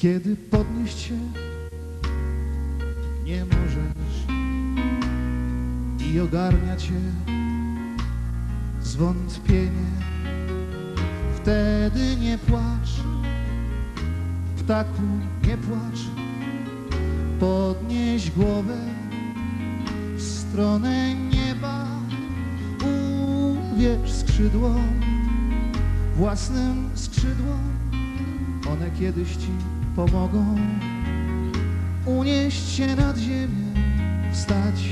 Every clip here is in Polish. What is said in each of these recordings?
Kiedy podnieść się nie możesz i ogarnia cię zwątpienie, wtedy nie płacz, ptaku, nie płacz. Podnieś głowę w stronę nieba, uwierz skrzydłom, własnym skrzydłom. One kiedyś ci pomogą unieść się nad ziemię, wstać.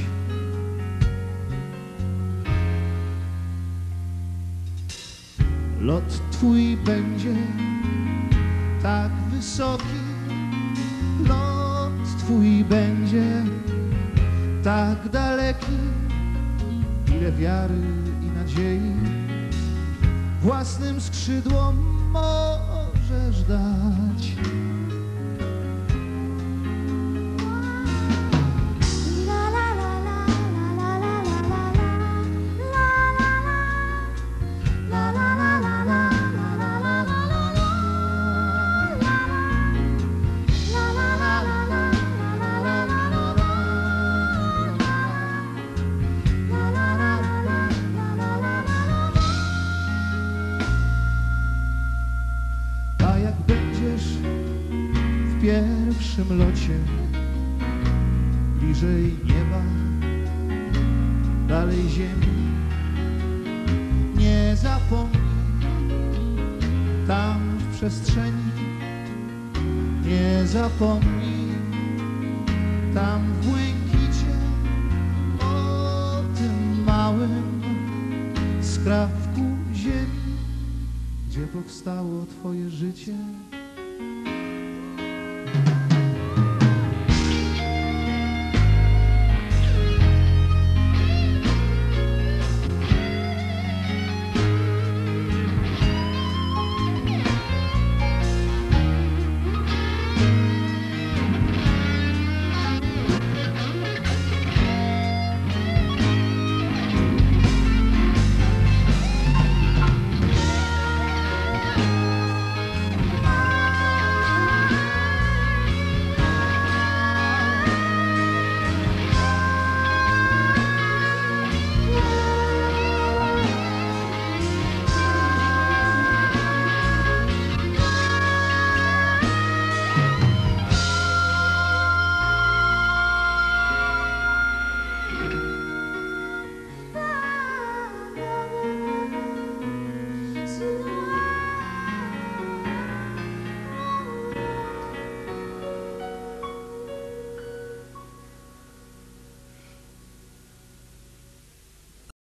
Lot twój będzie tak wysoki, lot twój będzie tak daleki, ile wiary i nadziei własnym skrzydłom możesz dać. W pierwszym locie bliżej nieba, dalej ziemi, nie zapomnij tam w przestrzeni, nie zapomnij tam w błękicie o tym małym skrawku ziemi, gdzie powstało twoje życie.